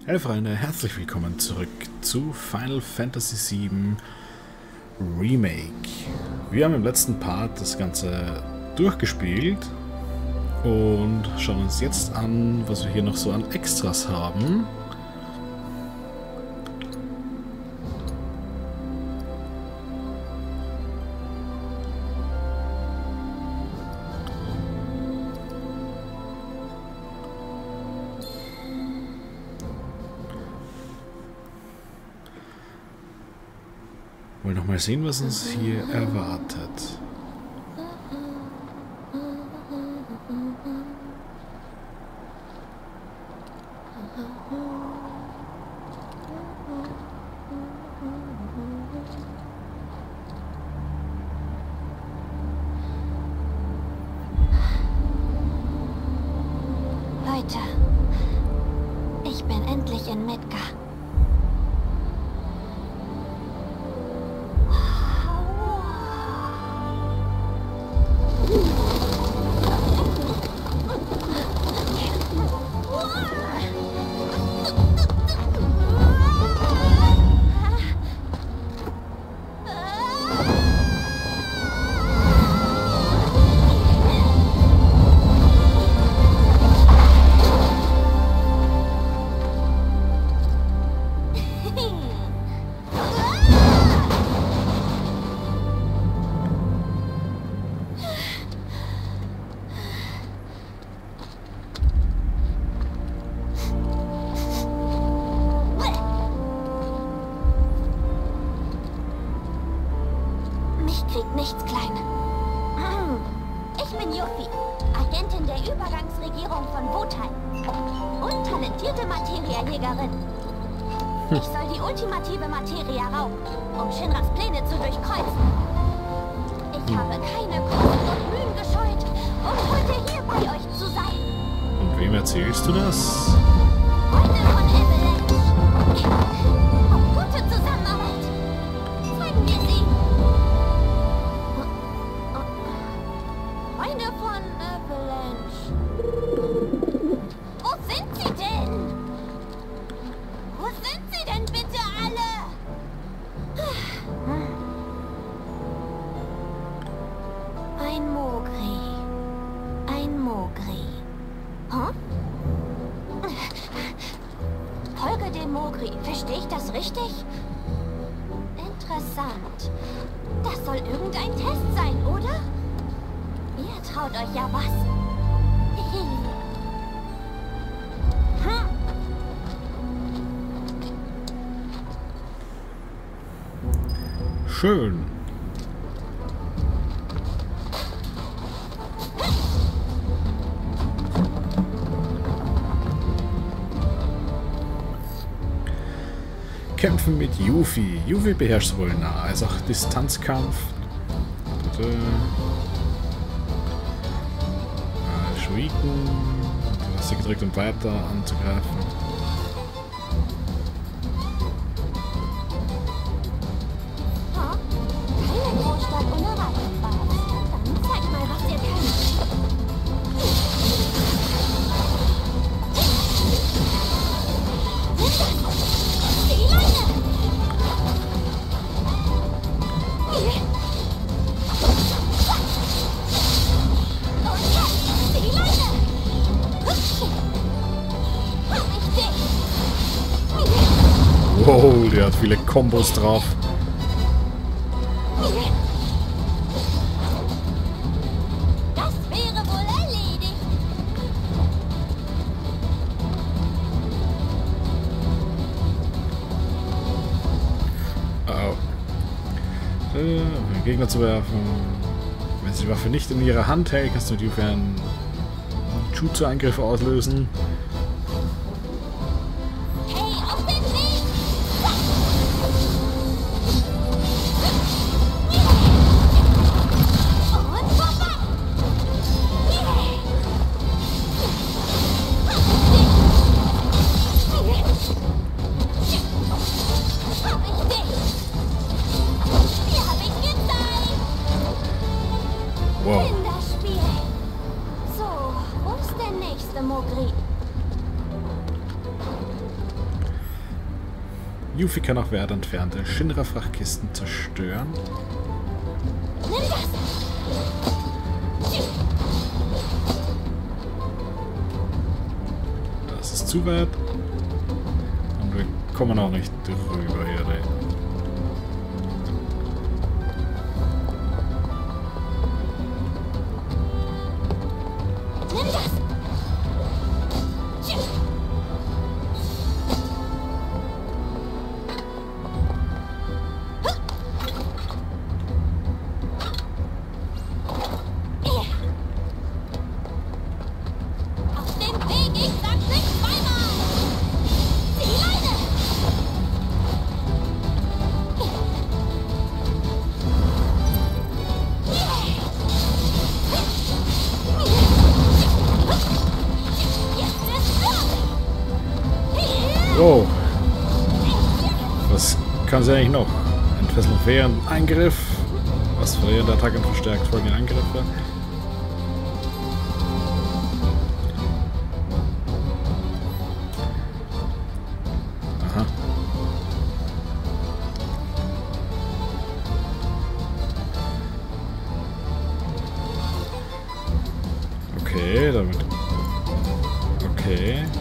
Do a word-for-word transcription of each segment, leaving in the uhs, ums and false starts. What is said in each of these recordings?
Hey Freunde, herzlich willkommen zurück zu Final Fantasy sieben Remake. Wir haben im letzten Part das Ganze durchgespielt und schauen uns jetzt an, was wir hier noch so an Extras haben. Wollen noch mal sehen, was uns hier erwartet. Leute, ich bin endlich in Midgar. Kriegt nichts klein. Ich bin Yuffie, Agentin der Übergangsregierung von Wotan und talentierte Materiajägerin. Ich soll die ultimative Materia rauben, um Shinras Pläne zu durchkreuzen. Ich habe keine Kosten und Mühen gescheut, um heute hier bei euch zu sein. Und wem erzählst du das? Freunde von Avalanche. Auf gute Zusammenarbeit. Zeigen wir sie. Freunde von Avalanche. Wo sind sie denn? Wo sind sie denn bitte alle? Ein Mogri. Ein Mogri. Huh? Folge dem Mogri. Verstehe ich das richtig? Interessant. Das soll irgendein Test sein, oder? Ihr traut euch ja was. Hm. Schön. Kämpfen mit Yuffie. Yuffie beherrscht sowohl Nah- als auch Distanzkampf. Bitte. Shuriken. Du hast sie gedrückt, um weiter anzugreifen. Ha? Keine Großstadt ohne Radfahren. Dann zeig mal, was ihr könnt. Die Leine! Und jetzt die Leine! Wow, der hat viele Kombos drauf. Das wäre wohl erledigt. Oh. So, um den Gegner zu werfen. Wenn sie die Waffe nicht in ihrer Hand hält, kannst du die für einen Jutsu-Angriff auslösen. Hey, auf den Weg! Und vorbei! Hab ich dich! Hier hab ich gezeigt! Wow. In das Spiel! So, wo ist der nächste Mogri? Yuffie kann auch weit entfernte Shinra-Frachtkisten zerstören. Nimm das! Das ist zu weit. Und wir kommen auch nicht drüber hier. Ne? Nimm das! Auf dem Weg, ich sag's nicht zweimal! Die Leine! Oh! Was kann sie eigentlich noch? Entfesselung während Angriff. Was verliert der Attacke und verstärkt folgende Angriffe. Aha. Okay, damit. Okay.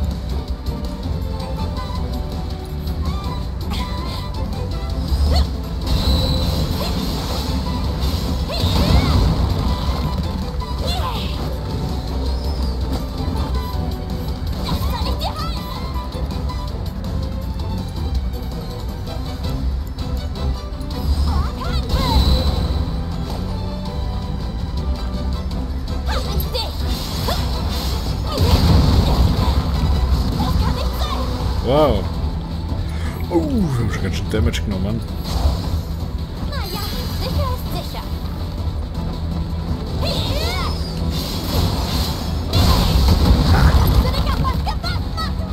Wow. Oh, wir haben schon ganz schön Damage genommen. Naja, sicher ist sicher. Würde kaputt gepackt machen.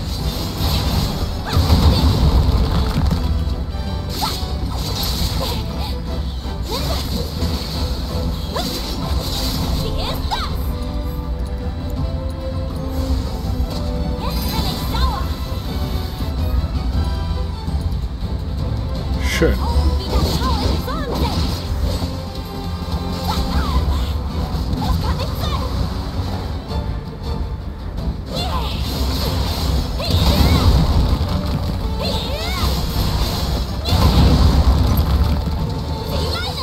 Wie ist das? Jetzt bin ich sauer. Schön. Und wieder Schau in Sonnenlicht. Das kann nicht sein. Die Leine.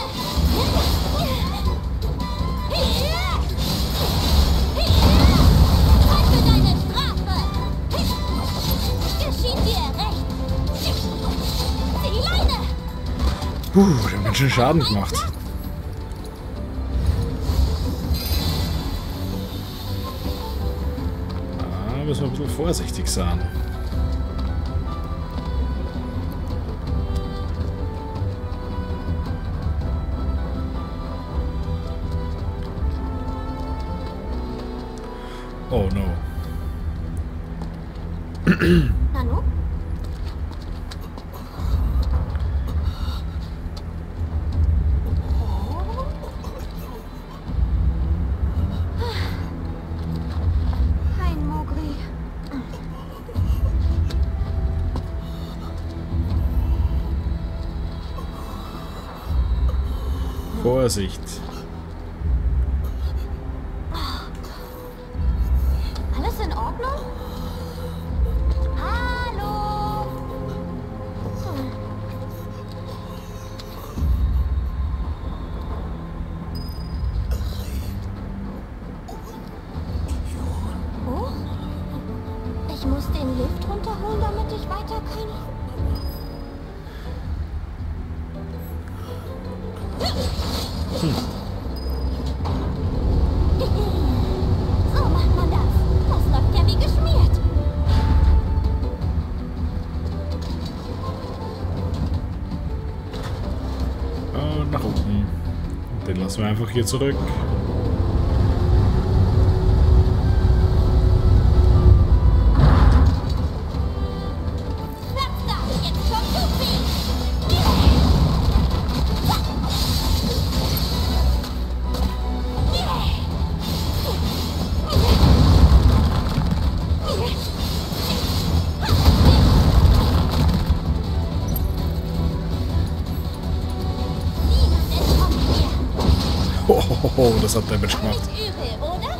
Zeit für deine Strafe. Geschieht dir recht. Die Leine. Puh, wir haben ganz schön Schaden gemacht. Da müssen wir ein bisschen vorsichtig sein. Oh no. Nanu? Kein Mogri. Vorsicht. Alles in Ordnung? Hallo? Hm. Oh? Ich muss den Lift runterholen, damit ich weiter kann. So macht man das. Das läuft ja wie geschmiert. Und nach unten. Den lassen wir einfach hier zurück. Platz da. Jetzt kommt Yuffie. Oh, das hat Damage gemacht. Nicht übel, oder?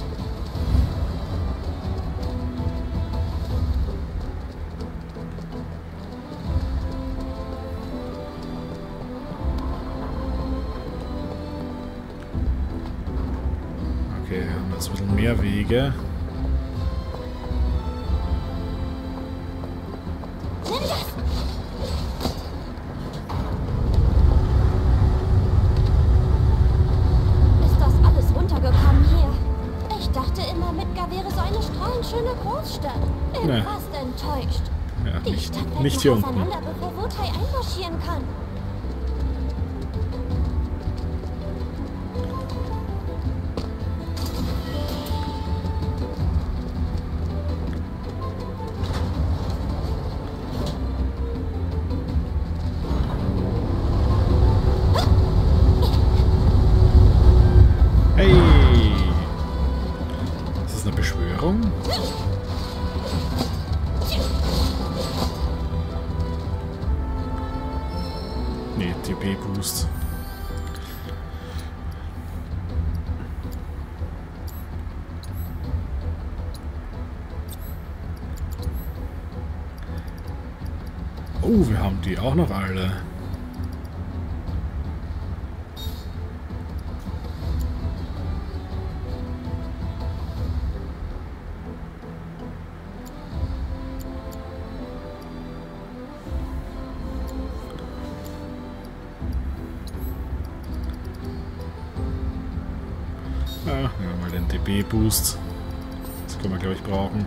Okay, wir haben jetzt ein bisschen mehr Wege. Nimm das! Ist das alles runtergekommen hier? Ich dachte immer, Midgar wäre so eine strahlenschöne Großstadt. Bin Nee. fast enttäuscht. Ja, Die nicht, Stadt fällt nicht noch hier unten. auseinander, bevor Wutai einmarschieren kann. Hey! Ist das eine Beschwörung? Nee, T P-Boost. Oh, wir haben die auch noch alle. Ja, nehmen wir mal den T P-Boost. Das können wir, glaube ich, brauchen.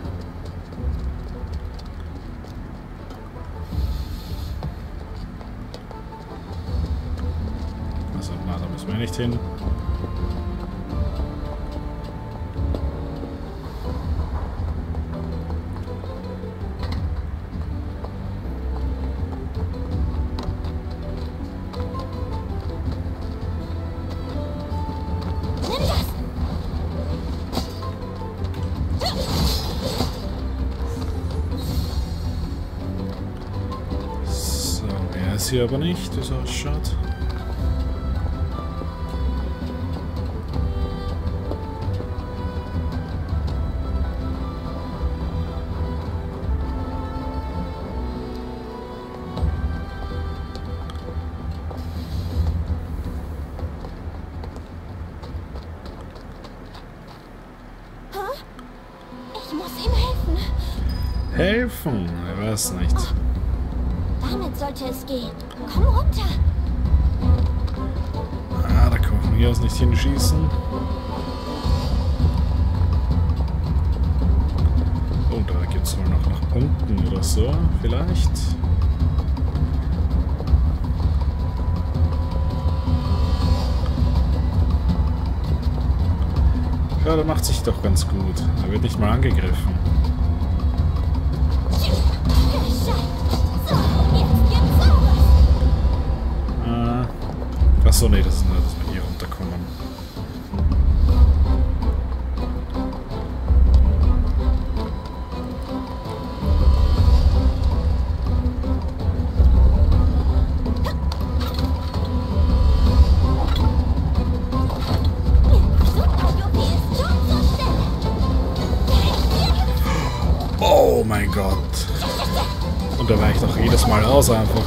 Also, na, da müssen wir nicht hin. Nimm das! So, mehr ist hier aber nicht, wie es ausschaut. Ich muss ihm helfen. Helfen? Ich weiß nicht. Damit sollte es gehen. Komm runter. Ah, da kann man von hier aus nicht hinschießen. Und da gibt es wohl noch nach unten oder so, vielleicht. Ja, der macht sich doch ganz gut. Er wird nicht mal angegriffen. Gescheit. So, jetzt gibt's Saures. Äh, achso, nee, das ist nur, dass wir hier runterkommen. Super Yuppie ist schon zur Stelle. Oh mein Gott. Und da weicht doch jedes Mal aus einfach.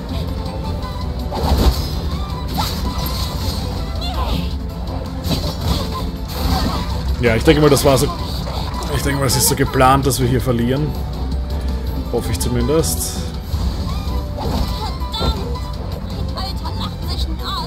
Ja, ich denke mal, das war so. Ich denke mal, es ist so geplant, dass wir hier verlieren. Hoffe ich zumindest. Verdammt. Alter lacht sich ein aus.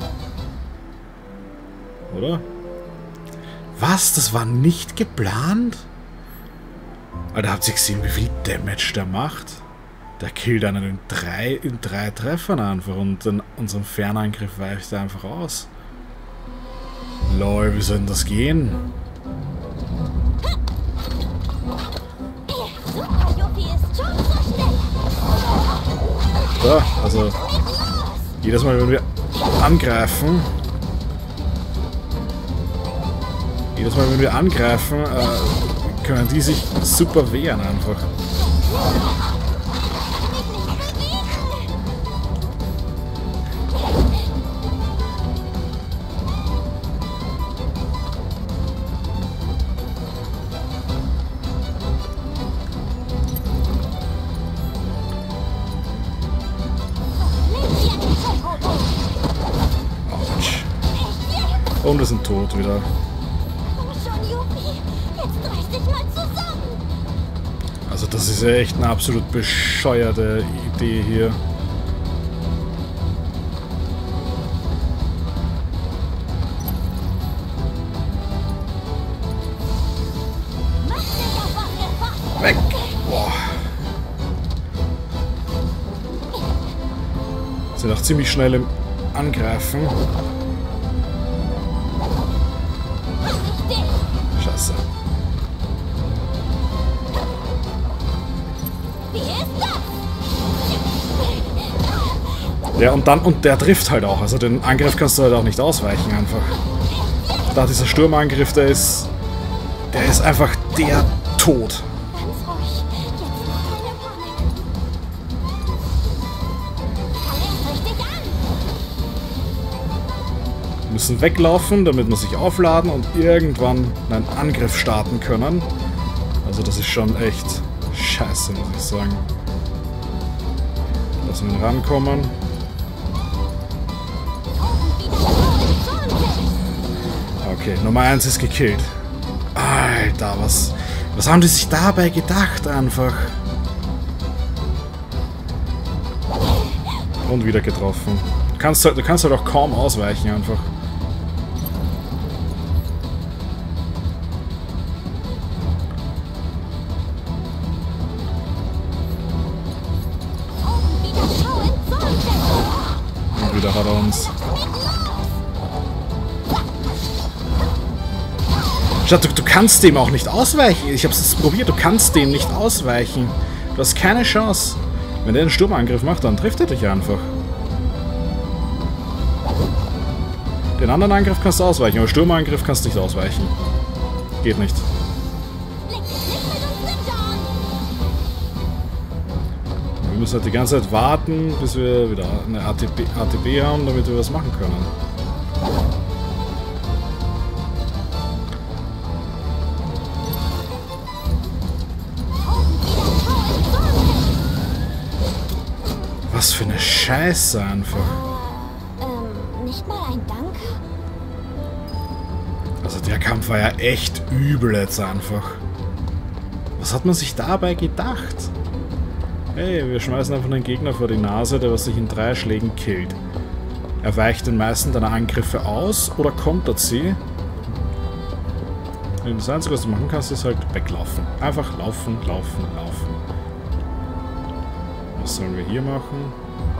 Oder? Was? Das war nicht geplant? Alter, habt ihr gesehen, wie viel Damage der macht? Der killt einen in drei, in drei Treffern einfach und dann unseren Fernangriff weicht er einfach aus. Lol, wie soll denn das gehen? Super Yuppie ist schon zur Stelle. So, also jedes Mal, wenn wir angreifen, jedes Mal, wenn wir angreifen, äh, können die sich super wehren einfach. Und wir sind tot wieder. Komm schon, Yuffie. Jetzt reiß dich mal zusammen. Also das ist ja echt eine absolut bescheuerte Idee hier. Mach dich auf was gefasst. Weg! Boah. Sind auch ziemlich schnell im Angreifen. Scheiße. Wie ist das? Ja, und dann, und der trifft halt auch. Also den Angriff kannst du halt auch nicht ausweichen einfach. Da dieser Sturmangriff, der ist, der ist einfach der Tod. Ganz ruhig. Jetzt noch keine Panik. Fang erst richtig an. Wir müssen weglaufen, damit wir sich aufladen und irgendwann einen Angriff starten können. Also das ist schon echt scheiße, muss ich sagen. Lassen wir ihn rankommen. Okay, Nummer eins ist gekillt. Alter, was, was haben die sich dabei gedacht einfach? Und wieder getroffen. Du kannst halt, du kannst halt auch kaum ausweichen einfach. Und wieder hat er uns. Statt, du, du kannst dem auch nicht ausweichen. Ich hab's jetzt probiert, du kannst dem nicht ausweichen. Du hast keine Chance. Wenn der einen Sturmangriff macht, dann trifft er dich einfach. Den anderen Angriff kannst du ausweichen, aber Sturmangriff kannst du nicht ausweichen. Geht nicht. Wir müssen halt die ganze Zeit warten, bis wir wieder eine A T B, A T B haben, damit wir was machen können. Was für eine Scheiße einfach. Ähm, nicht mal ein Dank? Also der Kampf war ja echt übel jetzt einfach. Was hat man sich dabei gedacht? Hey, wir schmeißen einfach einen Gegner vor die Nase, der was sich in drei Schlägen killt. Er weicht den meisten deiner Angriffe aus oder kontert sie. Das Einzige, was du machen kannst, ist halt weglaufen. Einfach laufen, laufen, laufen. Was sollen wir hier machen?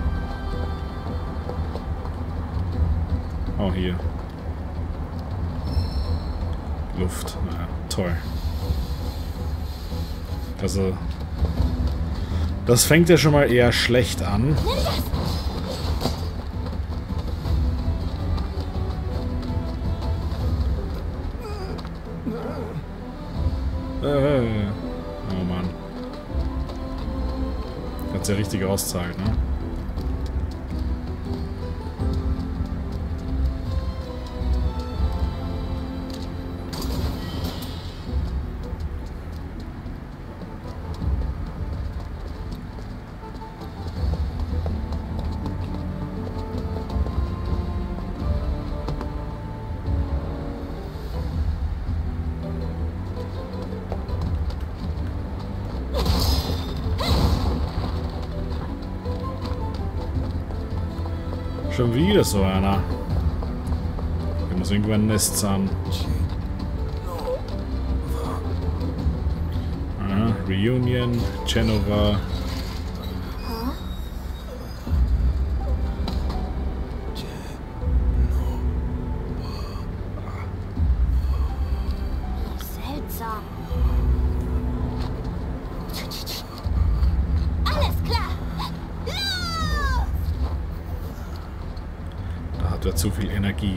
Oh, hier. Luft. Naja, toll. Also, das fängt ja schon mal eher schlecht an. Äh, oh Mann. Hat's ja richtig auszahlt, ne? Schon wieder so einer. Hier muss irgendwo ein Nest sein. Ah, Reunion, Genova. Seltsam. Alles klar. Los! Da hat er zu viel Energie.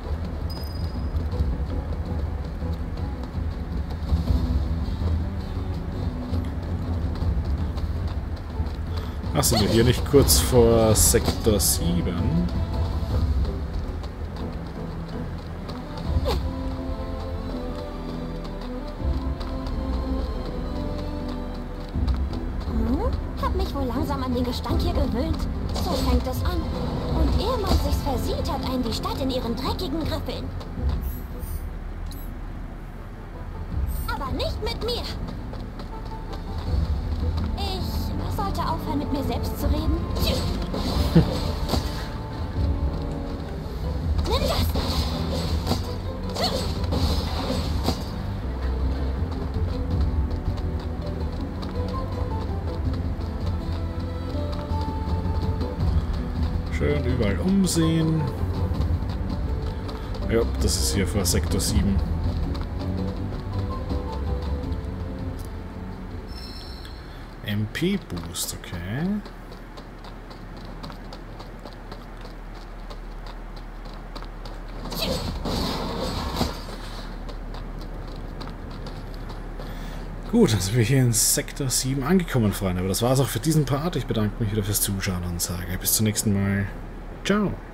Ach, sind wir hier nicht kurz vor Sektor sieben? Hab mich wohl langsam an den Gestank hier gewöhnt. So fängt es an. Und ehe man sich's versieht, hat einen die Stadt in ihren dreckigen Griffeln. nicht mit mir. Ich sollte aufhören, mit mir selbst zu reden. Nimm das! Schön überall umsehen. Ja, das ist hier vor Sektor sieben. M P-Boost, okay. Gut, dann sind wir hier in Sektor sieben angekommen, Freunde. Aber das war's auch für diesen Part. Ich bedanke mich wieder fürs Zuschauen und sage bis zum nächsten Mal. Ciao.